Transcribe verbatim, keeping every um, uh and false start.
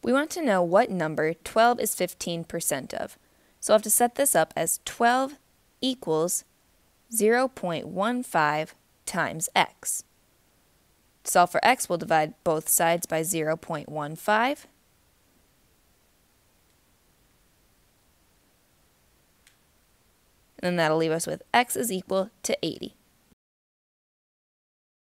We want to know what number twelve is fifteen percent of. So I'll have to set this up as twelve equals zero point one five times x. To solve for x, we'll divide both sides by zero point one five. And then that'll leave us with x is equal to eighty.